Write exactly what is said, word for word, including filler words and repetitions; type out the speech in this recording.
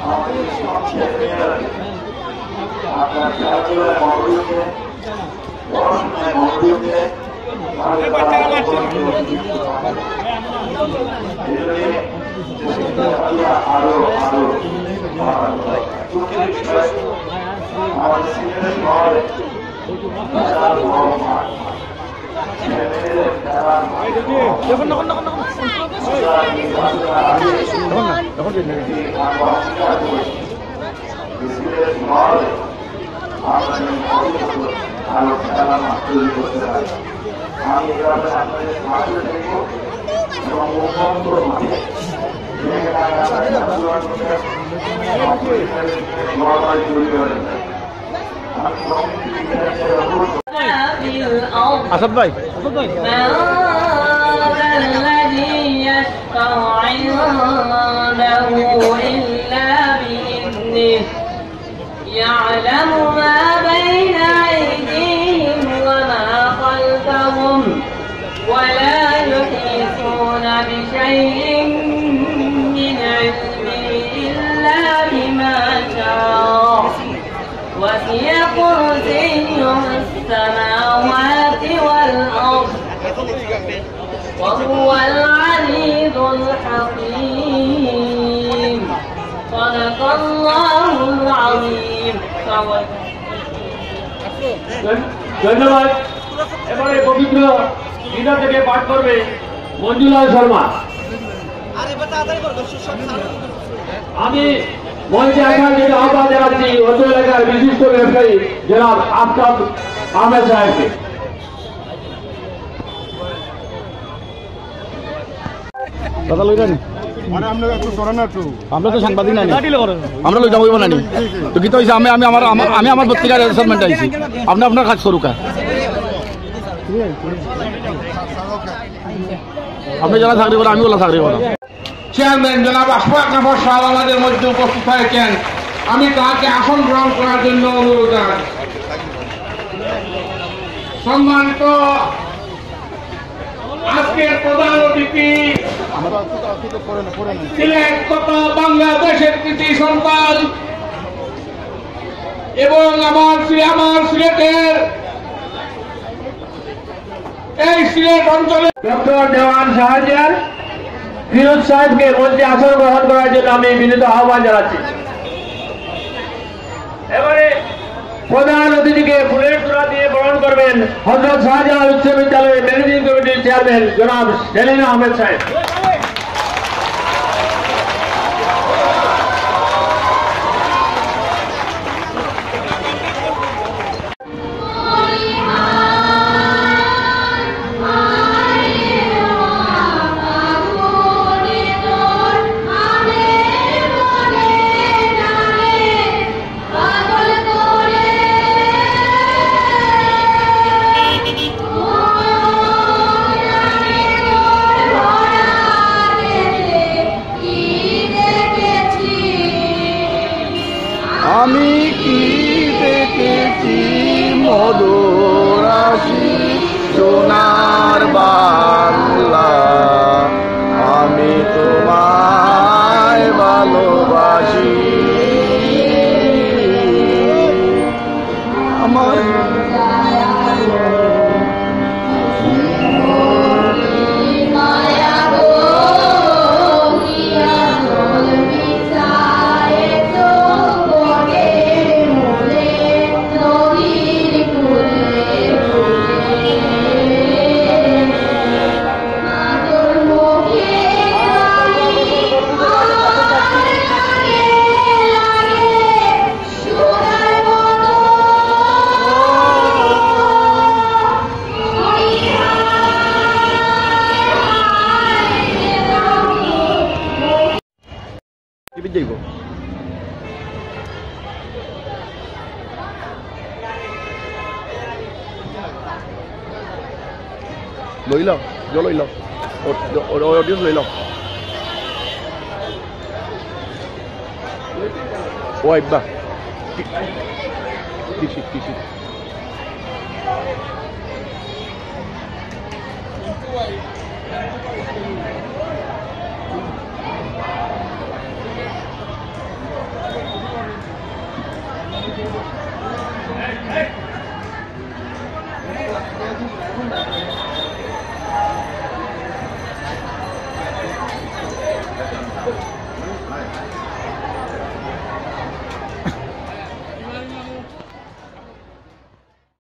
আরো আরো আমাদের সিলেটের শহরে আমি এভাবে আপনাদের মাঠে দেখব এবং মুখ্যমন্ত্র মাঠে আসাদ ভাই الذي يشفع عنده إلا بإذنه يعلم ما بين أيديهم وما خلفهم ولا يحيطون بشيء من علمه إلا بما شاء وسع كرسيه السماوات والأرض وهو العزيز الحكيم صدق الله العظيم ধন্যবাদ। এবারে পবিত্র গীতা থেকে পাঠ করবে মঞ্জুলাল শর্মা। আমি মঞ্চে আসার জন্য আহ্বান জানাচ্ছি অত্র এলাকার বিশিষ্ট ব্যবসায়ী জনাব আফতাব আহমেদ সাহেবকে। কথা লইলেন আমরা তো সাংবাদিক নাই, আমরা লই যাবো না তো গীত হয়েছে আমি আমি আমার আমি আমার পত্রিকার রেজিস্টারমেন্ট আইছি, আপনি আপনার কাজ করুকা। আপনি যারা চাকরি করেন আমি ওলা চাকরি করেন। চেয়ারম্যান জনাব আশফাক নফর সাহেব আমাদের মধ্যে উপস্থিত হয়েছেন, আমি তাকে আসন গ্রহণ করার জন্য অনুরোধ জানাই। সম্মানিত আজকের প্রধান অতিথি সিলেট তথা বাংলাদেশের কৃতি সন্তান এবং আমার আমার সিলেটের এই সিলেট অঞ্চলে ডক্টর দেওয়ান শাহজাহান ফিরোজ সাহেবকে মঞ্চে আসন গ্রহণ করার জন্য আমি বিনীত আহ্বান জানাচ্ছি। এবারে প্রধান অতিথিকে ফুলের তোড়া দিয়ে বরণ করবেন হযরত শাহজালাল উচ্চ বিদ্যালয়ের ম্যানেজিং কমিটির চেয়ারম্যান জনাব সেলিম আহমেদ সাহেব। আমি কি দেখেছি মধুরাশি সোনার বাংলা, আমি তোমায় ভালোবাসি। আমার যাইব লই লও জল লই লও অডিয়েন্স লই লও ও আইবা কৃষি কৃষি Hey, hey.